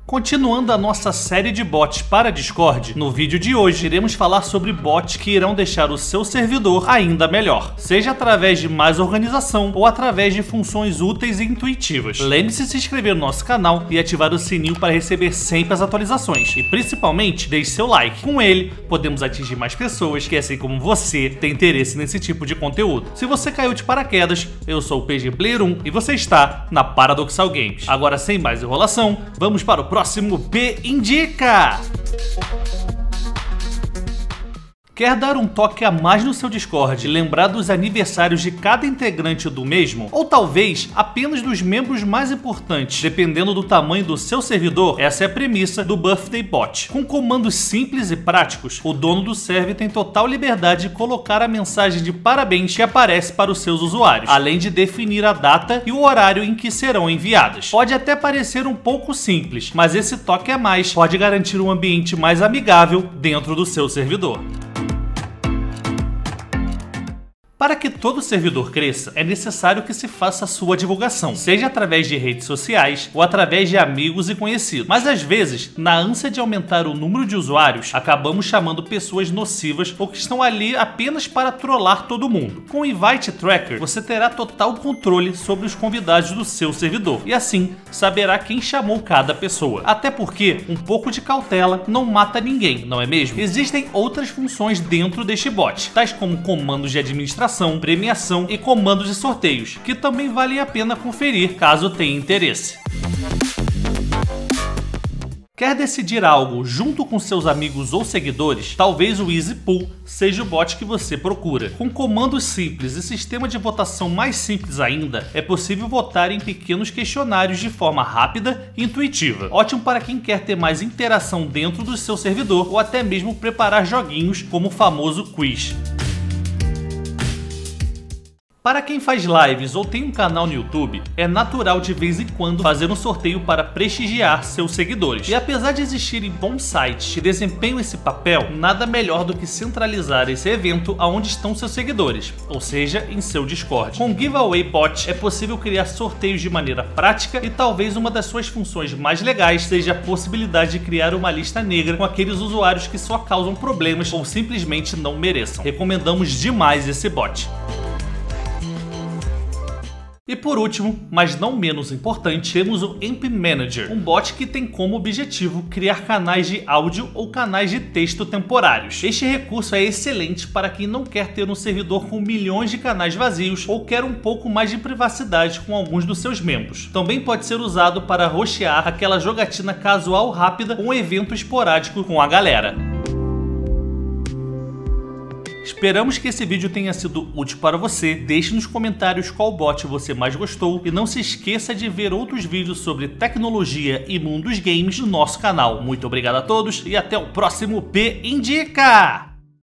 Continuando a nossa série de bots para Discord, no vídeo de hoje iremos falar sobre bots que irão deixar o seu servidor ainda melhor, seja através de mais organização ou através de funções úteis e intuitivas. Lembre-se de se inscrever no nosso canal e ativar o sininho para receber sempre as atualizações e principalmente deixe seu like. Com ele, podemos atingir mais pessoas que, assim como você, têm interesse nesse tipo de conteúdo. Se você caiu de paraquedas, eu sou o PG Player 1 e você está na Paradoxal Games. Agora, sem mais enrolação, vamos para o próximo B Indica! Quer dar um toque a mais no seu Discord e lembrar dos aniversários de cada integrante do mesmo? Ou talvez apenas dos membros mais importantes, dependendo do tamanho do seu servidor? Essa é a premissa do Birthday Bot. Com comandos simples e práticos, o dono do server tem total liberdade de colocar a mensagem de parabéns que aparece para os seus usuários, além de definir a data e o horário em que serão enviadas. Pode até parecer um pouco simples, mas esse toque a mais pode garantir um ambiente mais amigável dentro do seu servidor. Para que todo servidor cresça, é necessário que se faça a sua divulgação, seja através de redes sociais ou através de amigos e conhecidos. Mas às vezes, na ânsia de aumentar o número de usuários, acabamos chamando pessoas nocivas ou que estão ali apenas para trollar todo mundo. Com o Invite Tracker, você terá total controle sobre os convidados do seu servidor e assim saberá quem chamou cada pessoa. Até porque um pouco de cautela não mata ninguém, não é mesmo? Existem outras funções dentro deste bot, tais como comandos de administração, premiação e comandos de sorteios, que também valem a pena conferir caso tenha interesse. Quer decidir algo junto com seus amigos ou seguidores? Talvez o Easy Pool seja o bot que você procura. Com comandos simples e sistema de votação mais simples ainda, é possível votar em pequenos questionários de forma rápida e intuitiva. Ótimo para quem quer ter mais interação dentro do seu servidor ou até mesmo preparar joguinhos como o famoso quiz. Para quem faz lives ou tem um canal no YouTube, é natural de vez em quando fazer um sorteio para prestigiar seus seguidores. E apesar de existirem bons sites que desempenham esse papel, nada melhor do que centralizar esse evento aonde estão seus seguidores, ou seja, em seu Discord. Com Giveaway Bot é possível criar sorteios de maneira prática e talvez uma das suas funções mais legais seja a possibilidade de criar uma lista negra com aqueles usuários que só causam problemas ou simplesmente não mereçam. Recomendamos demais esse bot. E por último, mas não menos importante, temos o Imp Manager, um bot que tem como objetivo criar canais de áudio ou canais de texto temporários. Este recurso é excelente para quem não quer ter um servidor com milhões de canais vazios ou quer um pouco mais de privacidade com alguns dos seus membros. Também pode ser usado para hostear aquela jogatina casual rápida ou um evento esporádico com a galera. Esperamos que esse vídeo tenha sido útil para você. Deixe nos comentários qual bot você mais gostou e não se esqueça de ver outros vídeos sobre tecnologia e mundo dos games no nosso canal. Muito obrigado a todos e até o próximo B Indica!